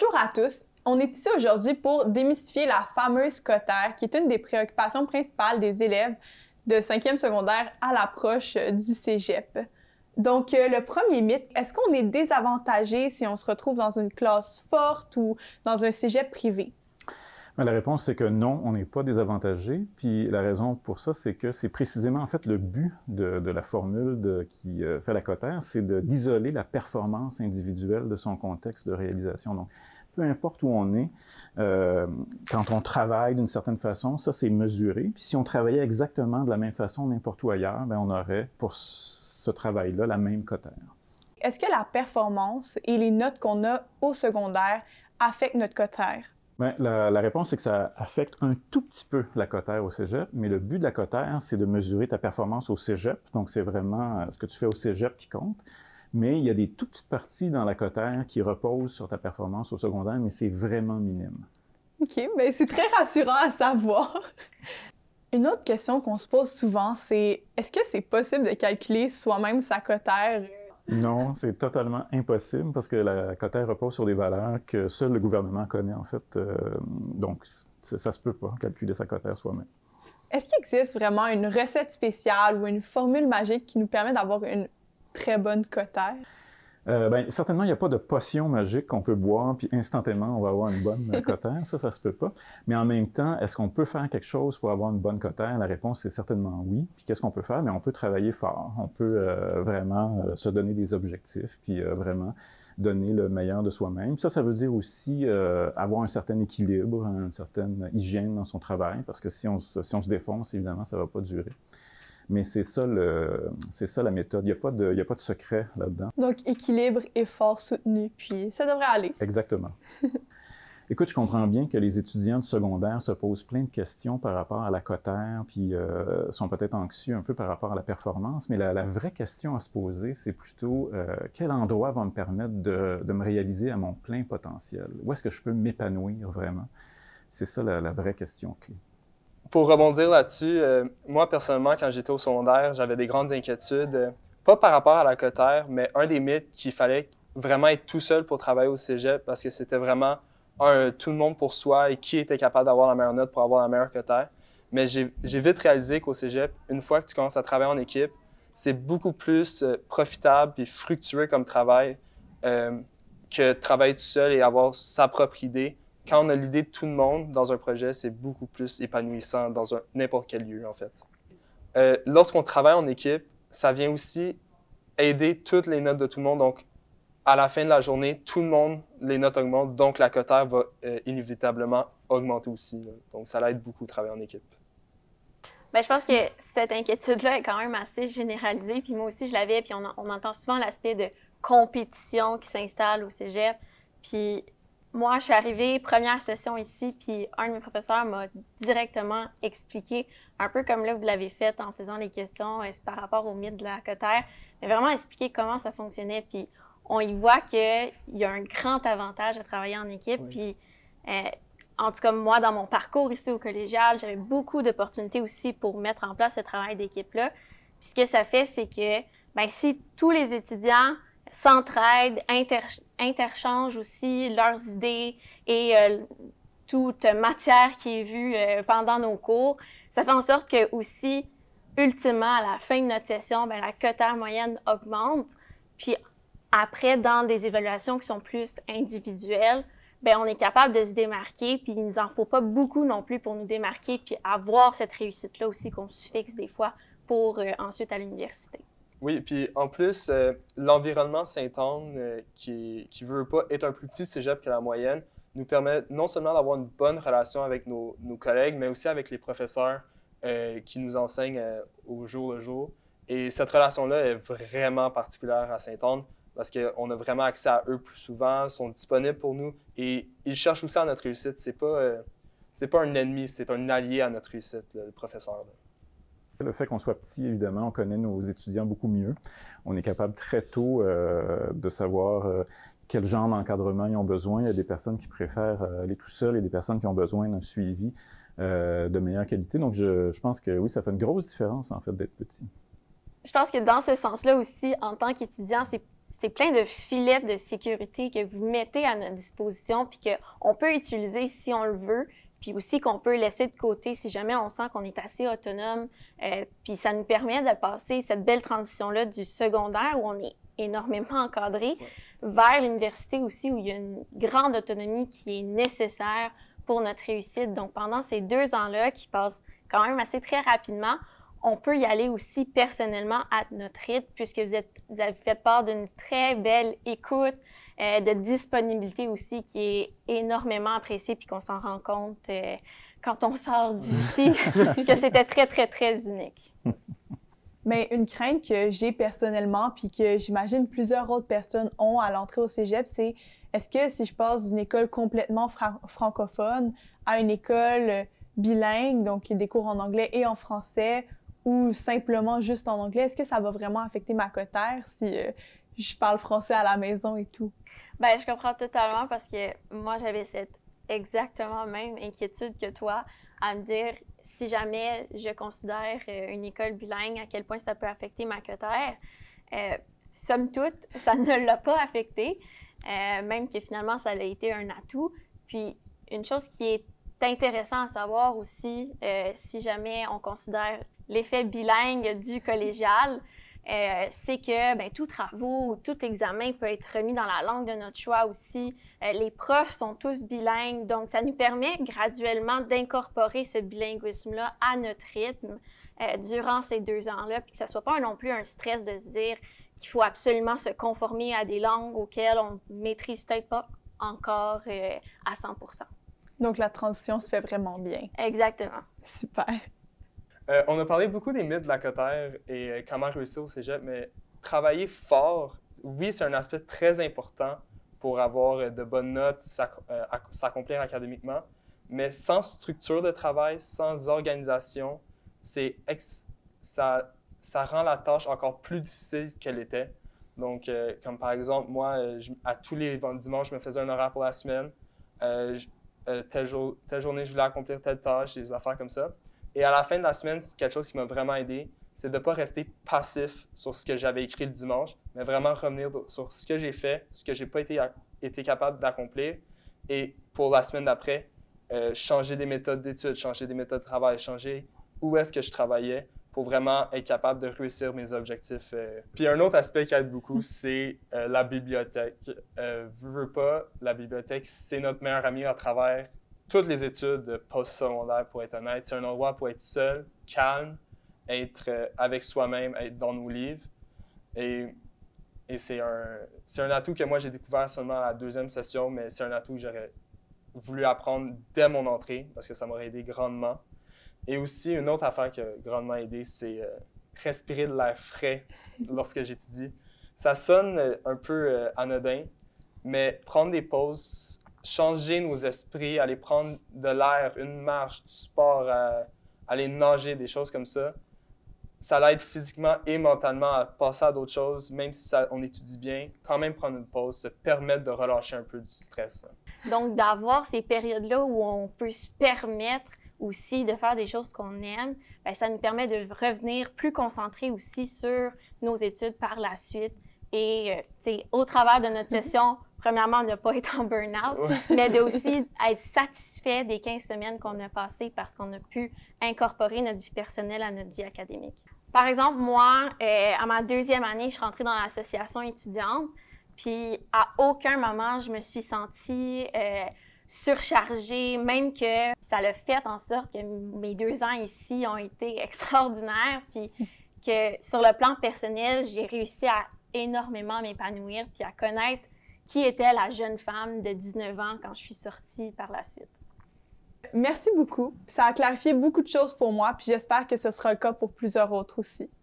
Bonjour à tous! On est ici aujourd'hui pour démystifier la fameuse cotère, qui est une des préoccupations principales des élèves de 5e secondaire à l'approche du cégep. Donc, le premier mythe, est-ce qu'on est désavantagé si on se retrouve dans une classe forte ou dans un cégep privé? La réponse, c'est que non, on n'est pas désavantagé. Puis la raison pour ça, c'est que c'est précisément en fait le but de la formule qui fait la cotère, c'est d'isoler la performance individuelle de son contexte de réalisation. Donc, peu importe où on est, quand on travaille d'une certaine façon, ça c'est mesuré. Puis si on travaillait exactement de la même façon n'importe où ailleurs, bien, on aurait pour ce travail-là la même cotère. Est-ce que la performance et les notes qu'on a au secondaire affectent notre cotère? Bien, la réponse, c'est que ça affecte un tout petit peu la cotère au cégep, mais le but de la cotère, c'est de mesurer ta performance au cégep. Donc, c'est vraiment ce que tu fais au cégep qui compte. Mais il y a des toutes petites parties dans la cotère qui reposent sur ta performance au secondaire, mais c'est vraiment minime. OK, bien c'est très rassurant à savoir. Une autre question qu'on se pose souvent, c'est est-ce que c'est possible de calculer soi-même sa cotère? Non, c'est totalement impossible parce que la cotère repose sur des valeurs que seul le gouvernement connaît, en fait. Donc, ça se peut pas, calculer sa cotère soi-même. Est-ce qu'il existe vraiment une recette spéciale ou une formule magique qui nous permet d'avoir une très bonne cotère? Bien, certainement, il n'y a pas de potion magique qu'on peut boire, puis instantanément, on va avoir une bonne cotère. Ça se peut pas. Mais en même temps, est-ce qu'on peut faire quelque chose pour avoir une bonne cotère? La réponse, c'est certainement oui. Puis qu'est-ce qu'on peut faire? Bien, on peut travailler fort. On peut vraiment se donner des objectifs, puis vraiment donner le meilleur de soi-même. Ça veut dire aussi avoir un certain équilibre, une certaine hygiène dans son travail, parce que si on se défonce, évidemment, ça ne va pas durer. Mais c'est ça la méthode. Il n'y a pas de secret là-dedans. Donc, équilibre, effort soutenu, puis ça devrait aller. Exactement. Écoute, je comprends bien que les étudiants du secondaire se posent plein de questions par rapport à la cotère, puis sont peut-être anxieux un peu par rapport à la performance, mais la vraie question à se poser, c'est plutôt quel endroit va me permettre de me réaliser à mon plein potentiel? Où est-ce que je peux m'épanouir vraiment? C'est ça la vraie question clé. Pour rebondir là-dessus, moi, personnellement, quand j'étais au secondaire, j'avais des grandes inquiétudes, pas par rapport à la cotère, mais un des mythes qu'il fallait vraiment être tout seul pour travailler au cégep parce que c'était vraiment tout le monde pour soi et qui était capable d'avoir la meilleure note pour avoir la meilleure cotère. Mais j'ai vite réalisé qu'au cégep, une fois que tu commences à travailler en équipe, c'est beaucoup plus profitable et fructueux comme travail que travailler tout seul et avoir sa propre idée. Quand on a l'idée de tout le monde dans un projet, c'est beaucoup plus épanouissant dans n'importe quel lieu, en fait. Lorsqu'on travaille en équipe, ça vient aussi aider toutes les notes de tout le monde. Donc, à la fin de la journée, tout le monde, les notes augmentent, donc la cotère va inévitablement augmenter aussi. Là. Donc, ça l'aide beaucoup de travailler en équipe. Bien, je pense que cette inquiétude-là est quand même assez généralisée. Puis moi aussi, je l'avais. Puis on entend souvent l'aspect de compétition qui s'installe au cégep. Puis moi, je suis arrivée première session ici, puis un de mes professeurs m'a directement expliqué, un peu comme là vous l'avez fait en faisant les questions par rapport au mythe de la cotère, mais vraiment expliquer comment ça fonctionnait. Puis on y voit qu'il y a un grand avantage à travailler en équipe. Oui. Puis en tout cas, moi, dans mon parcours ici au collégial, j'avais beaucoup d'opportunités aussi pour mettre en place ce travail d'équipe-là. Puis ce que ça fait, c'est que bien, si tous les étudiants s'entraident, interchangent aussi leurs idées et toute matière qui est vue pendant nos cours, ça fait en sorte que aussi, ultimement, à la fin de notre session, bien, la cotère moyenne augmente. Puis après, dans des évaluations qui sont plus individuelles, bien, on est capable de se démarquer, puis il ne nous en faut pas beaucoup non plus pour nous démarquer, puis avoir cette réussite-là aussi qu'on se fixe des fois pour ensuite à l'université. Oui, puis en plus, l'environnement Sainte-Anne, qui veut pas être un plus petit cégep que la moyenne, nous permet non seulement d'avoir une bonne relation avec nos collègues, mais aussi avec les professeurs qui nous enseignent au jour le jour. Et cette relation-là est vraiment particulière à Sainte-Anne parce qu'on a vraiment accès à eux plus souvent, sont disponibles pour nous et ils cherchent aussi à notre réussite. C'est pas un ennemi, c'est un allié à notre réussite, le professeur. Là. Le fait qu'on soit petit, évidemment, on connaît nos étudiants beaucoup mieux. On est capable très tôt de savoir quel genre d'encadrement ils ont besoin. Il y a des personnes qui préfèrent aller tout seuls et des personnes qui ont besoin d'un suivi de meilleure qualité. Donc, je pense que oui, ça fait une grosse différence, en fait, d'être petit. Je pense que dans ce sens-là aussi, en tant qu'étudiant, c'est plein de filets de sécurité que vous mettez à notre disposition puis qu'on peut utiliser si on le veut, puis aussi qu'on peut laisser de côté si jamais on sent qu'on est assez autonome. Puis ça nous permet de passer cette belle transition-là du secondaire où on est énormément encadré vers l'université aussi où il y a une grande autonomie qui est nécessaire pour notre réussite. Donc pendant ces 2 ans-là qui passent quand même assez très rapidement, on peut y aller aussi personnellement à notre rythme puisque vous avez fait part d'une très belle écoute, de disponibilité aussi qui est énormément appréciée puis qu'on s'en rend compte quand on sort d'ici que c'était très, très, très unique. Mais une crainte que j'ai personnellement puis que j'imagine plusieurs autres personnes ont à l'entrée au cégep, c'est est-ce que si je passe d'une école complètement francophone à une école bilingue, donc des cours en anglais et en français, ou simplement juste en anglais, est-ce que ça va vraiment affecter ma cotère si je parle français à la maison et tout? Bien, je comprends totalement parce que moi, j'avais cette exactement même inquiétude que toi à me dire si jamais je considère une école bilingue, à quel point ça peut affecter ma cotère. Somme toute, ça ne l'a pas affecté, même que finalement, ça a été un atout. Puis, une chose qui est intéressante à savoir aussi, si jamais on considère l'effet bilingue du collégial, c'est que ben, tout travaux ou tout examen peut être remis dans la langue de notre choix aussi. Les profs sont tous bilingues, donc ça nous permet graduellement d'incorporer ce bilinguisme-là à notre rythme durant ces 2 ans-là, puis que ça ne soit pas non plus un stress de se dire qu'il faut absolument se conformer à des langues auxquelles on ne maîtrise peut-être pas encore à 100%. Donc la transition se fait vraiment bien. Exactement. Super. On a parlé beaucoup des mythes de la cotère et comment réussir au cégep, mais travailler fort, oui, c'est un aspect très important pour avoir de bonnes notes, s'accomplir académiquement, mais sans structure de travail, sans organisation, ça rend la tâche encore plus difficile qu'elle était. Donc, comme par exemple, moi, à tous les dimanches, je me faisais un horaire pour la semaine. Telle journée, je voulais accomplir telle tâche, des affaires comme ça. Et à la fin de la semaine, c'est quelque chose qui m'a vraiment aidé, c'est de ne pas rester passif sur ce que j'avais écrit le dimanche, mais vraiment revenir sur ce que j'ai fait, ce que je n'ai pas été capable d'accomplir. Et pour la semaine d'après, changer des méthodes d'études, changer des méthodes de travail, changer où est-ce que je travaillais pour vraiment être capable de réussir mes objectifs. Puis un autre aspect qui aide beaucoup, c'est la bibliothèque. Veux pas, la bibliothèque, c'est notre meilleur ami à travers toutes les études post-secondaires, pour être honnête. C'est un endroit pour être seul, calme, être avec soi-même, être dans nos livres. Et c'est un atout que moi, j'ai découvert seulement à la 2e session, mais c'est un atout que j'aurais voulu apprendre dès mon entrée parce que ça m'aurait aidé grandement. Et aussi, une autre affaire qui a grandement aidé, c'est respirer de l'air frais lorsque j'étudie. Ça sonne un peu anodin, mais prendre des pauses, changer nos esprits, aller prendre de l'air, une marche, du sport, aller nager, des choses comme ça, ça l'aide physiquement et mentalement à passer à d'autres choses, même si on étudie bien, quand même prendre une pause, se permettre de relâcher un peu du stress. Donc, d'avoir ces périodes-là où on peut se permettre aussi de faire des choses qu'on aime, bien, ça nous permet de revenir plus concentrés aussi sur nos études par la suite. Et au travers de notre session, premièrement, ne pas être en burn-out, mais de aussi être satisfait des 15 semaines qu'on a passées parce qu'on a pu incorporer notre vie personnelle à notre vie académique. Par exemple, moi, à ma 2e année, je suis rentrée dans l'association étudiante, puis à aucun moment, je me suis sentie surchargée, même que ça l'a fait en sorte que mes 2 ans ici ont été extraordinaires, puis que sur le plan personnel, j'ai réussi à énormément m'épanouir, puis à connaître qui était la jeune femme de 19 ans quand je suis sortie par la suite. Merci beaucoup. Ça a clarifié beaucoup de choses pour moi, puis j'espère que ce sera le cas pour plusieurs autres aussi.